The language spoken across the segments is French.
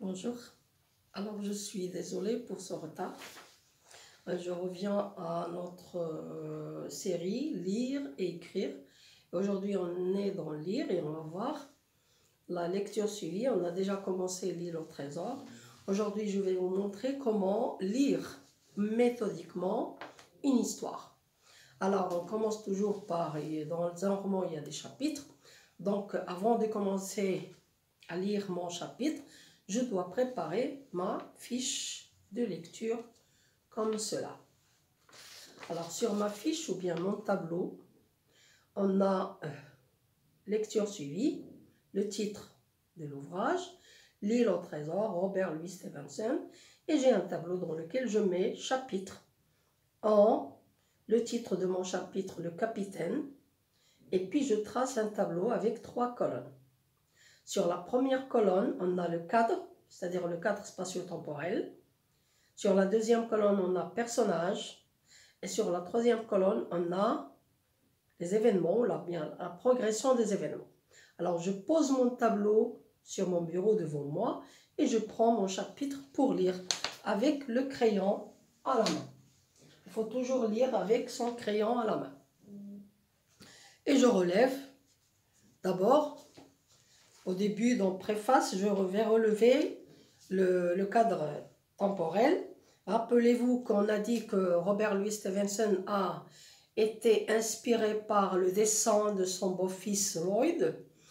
Bonjour. Alors, je suis désolée pour ce retard. Je reviens à notre série Lire et écrire. Aujourd'hui, on est dans Lire et on va voir la lecture suivie. On a déjà commencé L'île au trésor. Aujourd'hui, je vais vous montrer comment lire méthodiquement une histoire. Alors, on commence toujours par, dans un roman, il y a des chapitres. Donc, avant de commencer à lire mon chapitre, je dois préparer ma fiche de lecture comme cela. Alors, sur ma fiche ou bien mon tableau, on a lecture suivie, le titre de l'ouvrage, L'île au trésor, Robert Louis Stevenson, et j'ai un tableau dans lequel je mets chapitre 1, le titre de mon chapitre, le capitaine, et puis je trace un tableau avec 3 colonnes. Sur la première colonne, on a le cadre, c'est-à-dire le cadre spatio-temporel. Sur la deuxième colonne, on a personnage. Et sur la troisième colonne, on a les événements, la progression des événements. Alors, je pose mon tableau sur mon bureau devant moi et je prends mon chapitre pour lire avec le crayon à la main. Il faut toujours lire avec son crayon à la main. Et je relève d'abord. Au début, dans préface, je vais relever le cadre temporel. Rappelez-vous qu'on a dit que Robert Louis Stevenson a été inspiré par le dessin de son beau-fils Lloyd.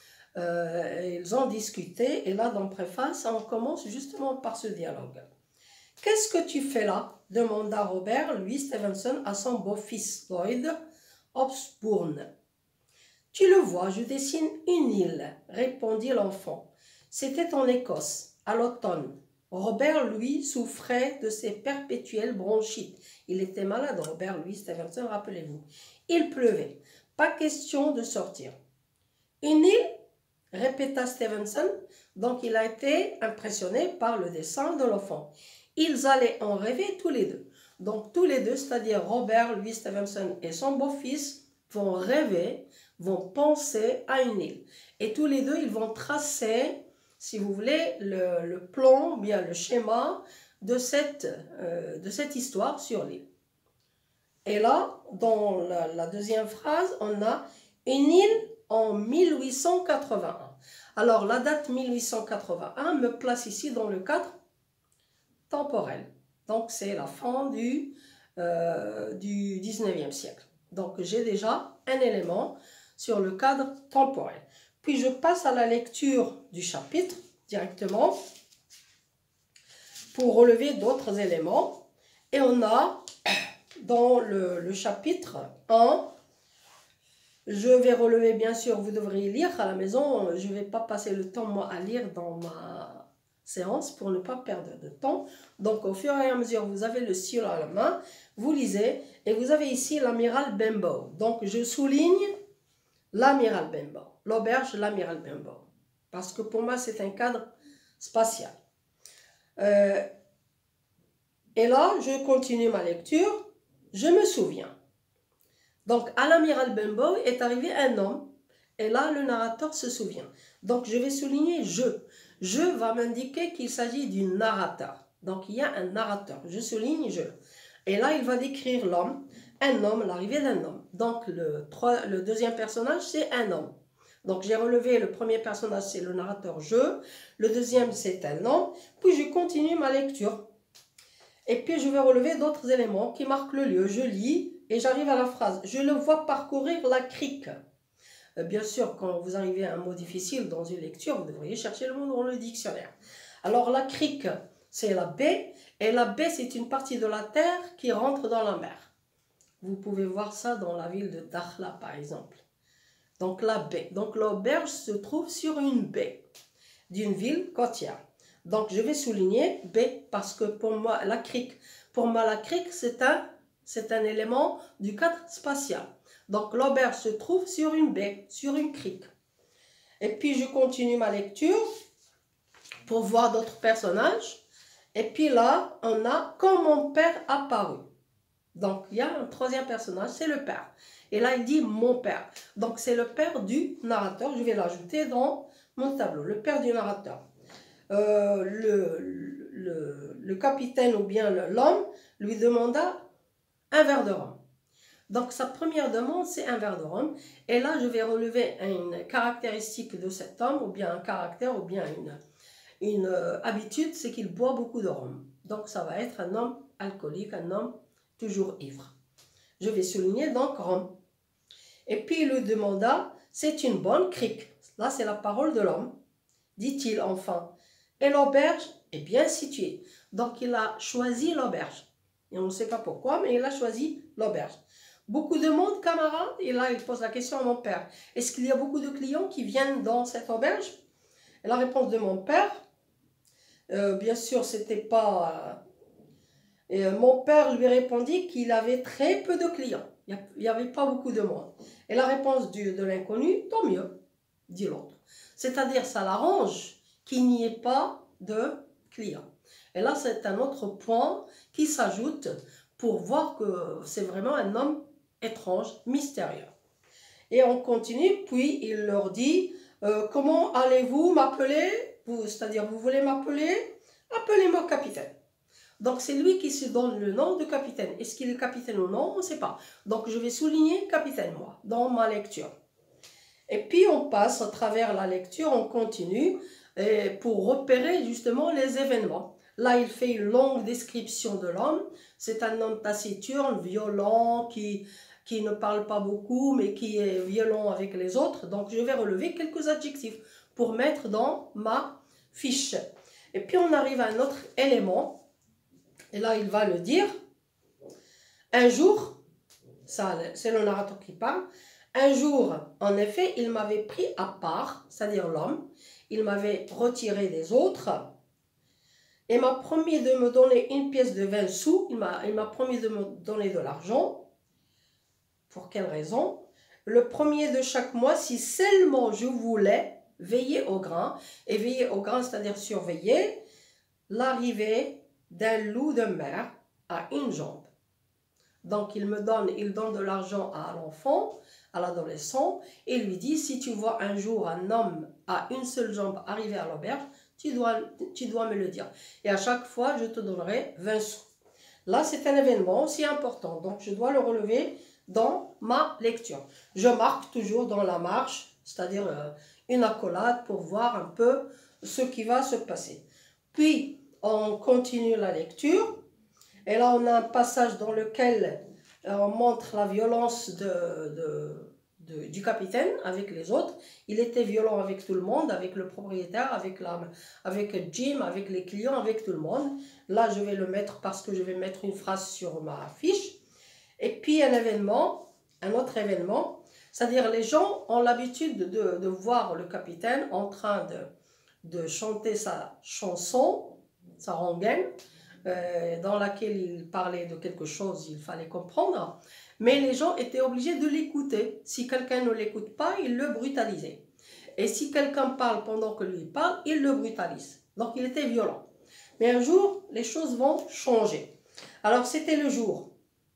Ils ont discuté et là, dans préface, on commence justement par ce dialogue. « Qu'est-ce que tu fais là ?» demanda Robert Louis Stevenson à son beau-fils Lloyd Osbourne. « Tu le vois, je dessine une île, répondit l'enfant. C'était en Écosse, à l'automne. Robert Louis souffrait de ses perpétuelles bronchites. Il était malade, Robert Louis Stevenson, rappelez-vous. Il pleuvait. Pas question de sortir. Une île, répéta Stevenson. Donc il a été impressionné par le dessin de l'enfant. Ils allaient en rêver tous les deux. Donc tous les deux, c'est-à-dire Robert Louis Stevenson et son beau-fils, vont rêver, vont penser à une île. Et tous les deux, ils vont tracer, si vous voulez, le plan, bien le schéma de cette histoire sur l'île. Et là, dans la deuxième phrase, on a une île en 1881. Alors, la date 1881 me place ici dans le cadre temporel. Donc, c'est la fin du 19e siècle. Donc, j'ai déjà un élément sur le cadre temporel. Puis, je passe à la lecture du chapitre directement pour relever d'autres éléments. Et on a, dans le chapitre 1, je vais relever, bien sûr, vous devriez lire à la maison. Je ne vais pas passer le temps, moi, à lire dans ma séance pour ne pas perdre de temps. Donc, au fur et à mesure, vous avez le stylo à la main, vous lisez, et vous avez ici l'amiral Benbow. Donc, je souligne l'amiral Benbow, l'auberge l'amiral Benbow, parce que pour moi, c'est un cadre spatial. Et là, je continue ma lecture. Je me souviens. Donc, à l'amiral Benbow est arrivé un homme, et là, le narrateur se souvient. Donc, je vais souligner « je ». « Je » va m'indiquer qu'il s'agit du narrateur. Donc, il y a un narrateur. Je souligne « je ». Et là, il va décrire l'homme, un homme, l'arrivée d'un homme. Donc, le deuxième personnage, c'est un homme. Donc, j'ai relevé le premier personnage, c'est le narrateur « je ». Le deuxième, c'est un homme. Puis, je continue ma lecture. Et puis, je vais relever d'autres éléments qui marquent le lieu. Je lis et j'arrive à la phrase. Je le vois parcourir la crique. Bien sûr, quand vous arrivez à un mot difficile dans une lecture, vous devriez chercher le mot dans le dictionnaire. Alors, la crique, c'est la baie. Et la baie, c'est une partie de la terre qui rentre dans la mer. Vous pouvez voir ça dans la ville de Dakhla, par exemple. Donc, la baie. Donc, l'auberge se trouve sur une baie d'une ville côtière. Donc, je vais souligner baie parce que pour moi, la crique, c'est un élément du cadre spatial. Donc, l'auberge se trouve sur une baie, sur une crique. Et puis, je continue ma lecture pour voir d'autres personnages. Et puis là, on a « Quand mon père apparut ». Donc, il y a un troisième personnage, c'est le père. Et là, il dit « mon père ». Donc, c'est le père du narrateur. Je vais l'ajouter dans mon tableau, le père du narrateur. le capitaine ou bien l'homme lui demanda un verre de rhum. Donc sa première demande, c'est un verre de rhum. Et là, je vais relever une caractéristique de cet homme, ou bien un caractère, ou bien une habitude, c'est qu'il boit beaucoup de rhum. Donc ça va être un homme alcoolique, un homme toujours ivre. Je vais souligner donc rhum. Et puis il lui demanda, c'est une bonne crique. Là, c'est la parole de l'homme, dit-il enfin. Et l'auberge est bien située. Donc il a choisi l'auberge. Et on ne sait pas pourquoi, mais il a choisi l'auberge. Beaucoup de monde, camarades? Et là, il pose la question à mon père. Est-ce qu'il y a beaucoup de clients qui viennent dans cette auberge? Et la réponse de mon père, bien sûr, c'était pas... mon père lui répondit qu'il avait très peu de clients. Il n'y avait pas beaucoup de monde. Et la réponse de l'inconnu, tant mieux, dit l'autre. C'est-à-dire, ça l'arrange qu'il n'y ait pas de clients. Et là, c'est un autre point qui s'ajoute pour voir que c'est vraiment un homme étrange, mystérieux. Et on continue, puis il leur dit, comment allez-vous m'appeler? C'est-à-dire, vous voulez m'appeler? Appelez-moi capitaine. Donc c'est lui qui se donne le nom de capitaine. Est-ce qu'il est capitaine ou non? On ne sait pas. Donc je vais souligner capitaine, moi, dans ma lecture. Et puis on passe à travers la lecture, on continue pour repérer justement les événements. Là, il fait une longue description de l'homme. C'est un homme taciturne, violent, qui ne parle pas beaucoup, mais qui est violent avec les autres. Donc, je vais relever quelques adjectifs pour mettre dans ma fiche. Et puis, on arrive à un autre élément. Et là, il va le dire. Un jour, ça, c'est le narrateur qui parle. Un jour, en effet, il m'avait pris à part, c'est-à-dire l'homme. Il m'avait retiré des autres et m'a promis de me donner une pièce de 20 sous. Il m'a promis de me donner de l'argent. Pour quelle raison? Le premier de chaque mois, si seulement je voulais veiller au grain. Et veiller au grain, c'est-à-dire surveiller l'arrivée d'un loup de mer à une jambe. Donc il donne de l'argent à l'enfant, à l'adolescent, et lui dit, si tu vois un jour un homme à une seule jambe arriver à l'auberge, tu dois me le dire. Et à chaque fois, je te donnerai 20 sous. Là, c'est un événement aussi important, donc je dois le relever dans ma lecture. Je marque toujours dans la marche, c'est-à-dire une accolade pour voir un peu ce qui va se passer. Puis, on continue la lecture. Et là, on a un passage dans lequel on montre la violence du capitaine avec les autres. Il était violent avec tout le monde, avec le propriétaire, avec Jim, avec les clients, avec tout le monde. Là, je vais le mettre parce que je vais mettre une phrase sur ma fiche. Et puis, un autre événement, c'est-à-dire les gens ont l'habitude de voir le capitaine en train de chanter sa chanson, sa rengaine, dans laquelle il parlait de quelque chose, il fallait comprendre, mais les gens étaient obligés de l'écouter. Si quelqu'un ne l'écoute pas, il le brutalisait. Et si quelqu'un parle pendant que lui parle, il le brutalise. Donc il était violent. Mais un jour, les choses vont changer. Alors c'était le jour.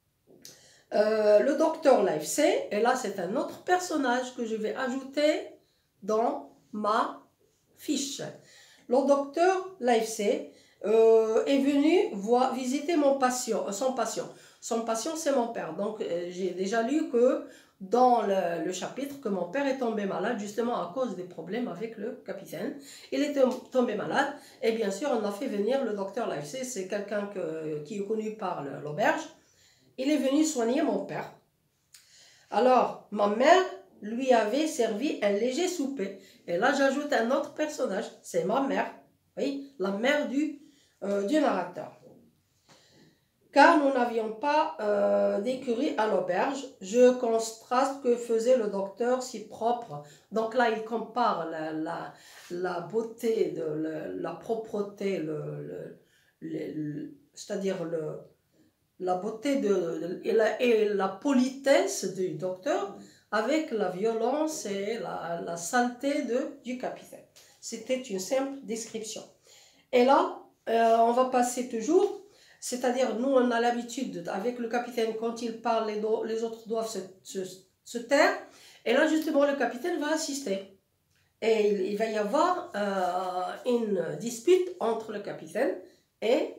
Le docteur Livesey, et là c'est un autre personnage que je vais ajouter dans ma fiche. Le docteur Livesey est venu visiter son patient. Son patient, c'est mon père. Donc, j'ai déjà lu que dans le chapitre que mon père est tombé malade, justement à cause des problèmes avec le capitaine. Il était tombé malade et bien sûr, on a fait venir le docteur Livesey. C'est quelqu'un qui est connu par l'auberge. Il est venu soigner mon père. Alors, ma mère lui avait servi un léger souper. Et là, j'ajoute un autre personnage. C'est ma mère. Oui, la mère du narrateur. Car nous n'avions pas d'écurie à l'auberge, je contraste que faisait le docteur si propre. Donc là, il compare la beauté, la propreté, c'est-à-dire la beauté et la politesse du docteur avec la violence et la saleté du capitaine. C'était une simple description. Et là, on va passer toujours, c'est-à-dire nous on a l'habitude avec le capitaine quand il parle, les autres doivent se taire. Et là justement le capitaine va assister. Et il va y avoir une dispute entre le capitaine et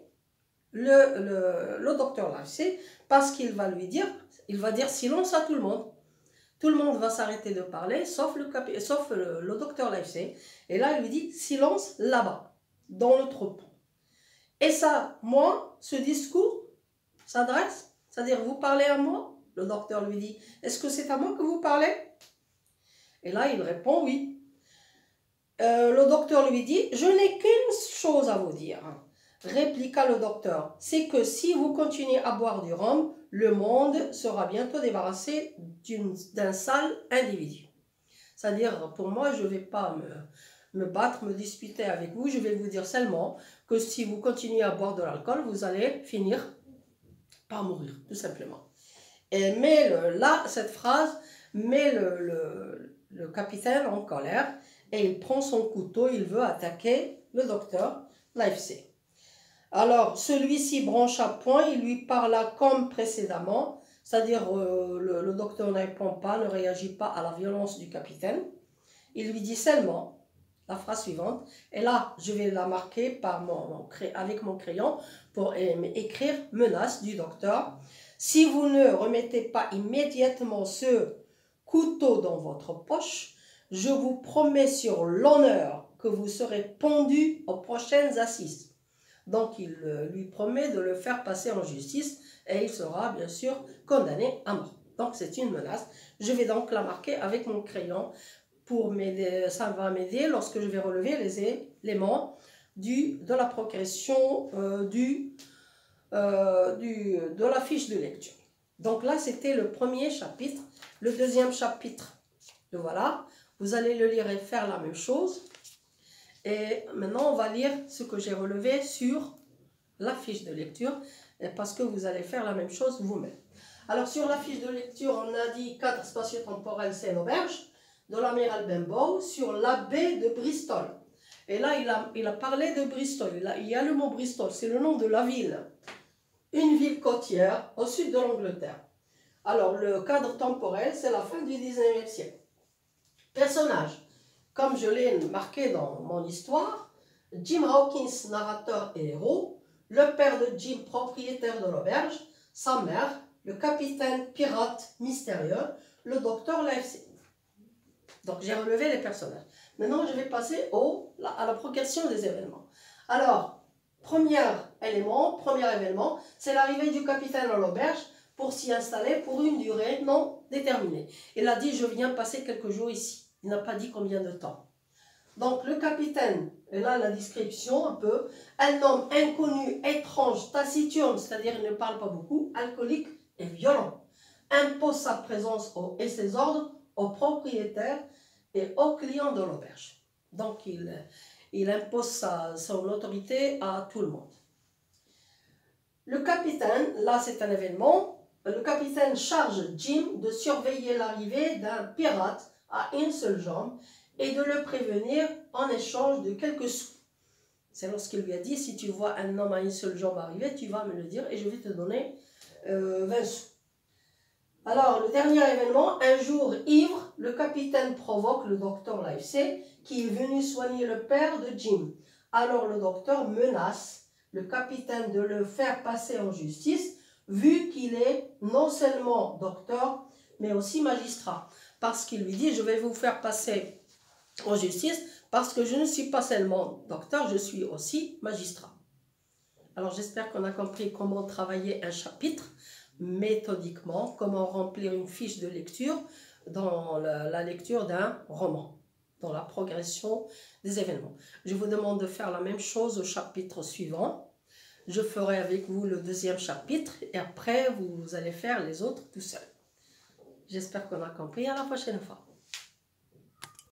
le docteur Livesey, parce qu'il va lui dire, il va dire silence à tout le monde. Tout le monde va s'arrêter de parler, sauf le docteur Livesey. Et là, il lui dit silence là-bas, dans le troupeau. Et ça, moi, ce discours s'adresse, c'est-à-dire vous parlez à moi. Le docteur lui dit, est-ce que c'est à moi que vous parlez? Et là, il répond oui. Le docteur lui dit, je n'ai qu'une chose à vous dire, répliqua le docteur, c'est que si vous continuez à boire du rhum, le monde sera bientôt débarrassé d'un sale individu. C'est-à-dire, pour moi, je ne vais pas me battre, me disputer avec vous, je vais vous dire seulement que si vous continuez à boire de l'alcool, vous allez finir par mourir, tout simplement. Mais là, cette phrase met le capitaine en colère et il prend son couteau, il veut attaquer le docteur Livesey. Alors, celui-ci brancha point, il lui parla comme précédemment, c'est-à-dire le docteur ne répond pas, ne réagit pas à la violence du capitaine. Il lui dit seulement la phrase suivante, et là, je vais la marquer avec mon crayon pour écrire menace du docteur. Si vous ne remettez pas immédiatement ce couteau dans votre poche, je vous promets sur l'honneur que vous serez pendu aux prochaines assises. Donc, il lui promet de le faire passer en justice et il sera bien sûr condamné à mort. Donc, c'est une menace. Je vais donc la marquer avec mon crayon pour m'aider. Ça va m'aider lorsque je vais relever les éléments de la progression de la fiche de lecture. Donc là, c'était le premier chapitre. Le deuxième chapitre, le voilà. Vous allez le lire et faire la même chose. Et maintenant, on va lire ce que j'ai relevé sur la fiche de lecture, parce que vous allez faire la même chose vous-même. Alors, sur la fiche de lecture, on a dit cadre spatio-temporel, c'est l'auberge de l'amiral Benbow sur la baie de Bristol. Et là, il a parlé de Bristol. Il y a le mot Bristol, c'est le nom de la ville. Une ville côtière au sud de l'Angleterre. Alors, le cadre temporel, c'est la fin du 19e siècle. Personnage, comme je l'ai marqué dans mon histoire, Jim Hawkins, narrateur et héros, le père de Jim, propriétaire de l'auberge, sa mère, le capitaine pirate mystérieux, le docteur Livesey. Donc, j'ai relevé les personnages. Maintenant, je vais passer à la progression des événements. Alors, premier événement, c'est l'arrivée du capitaine à l'auberge pour s'y installer pour une durée non déterminée. Il a dit, je viens passer quelques jours ici. Il n'a pas dit combien de temps. Donc, le capitaine, et là, la description un peu, un homme inconnu, étrange, taciturne, c'est-à-dire il ne parle pas beaucoup, alcoolique et violent, impose sa présence et ses ordres aux propriétaires et aux clients de l'auberge. Donc, il impose son autorité à tout le monde. Le capitaine, là c'est un événement, le capitaine charge Jim de surveiller l'arrivée d'un pirate à une seule jambe et de le prévenir en échange de quelques sous. C'est lorsqu'il lui a dit, si tu vois un homme à une seule jambe arriver, tu vas me le dire et je vais te donner 20 sous. Alors, le dernier événement, un jour ivre, le capitaine provoque le docteur Livesey qui est venu soigner le père de Jim. Alors le docteur menace le capitaine de le faire passer en justice, vu qu'il est non seulement docteur, mais aussi magistrat. Parce qu'il lui dit, je vais vous faire passer en justice, parce que je ne suis pas seulement docteur, je suis aussi magistrat. Alors j'espère qu'on a compris comment travailler un chapitre méthodiquement, comment remplir une fiche de lecture dans la lecture d'un roman, dans la progression des événements. Je vous demande de faire la même chose au chapitre suivant. Je ferai avec vous le deuxième chapitre et après vous allez faire les autres tout seul. J'espère qu'on a compris. À la prochaine fois.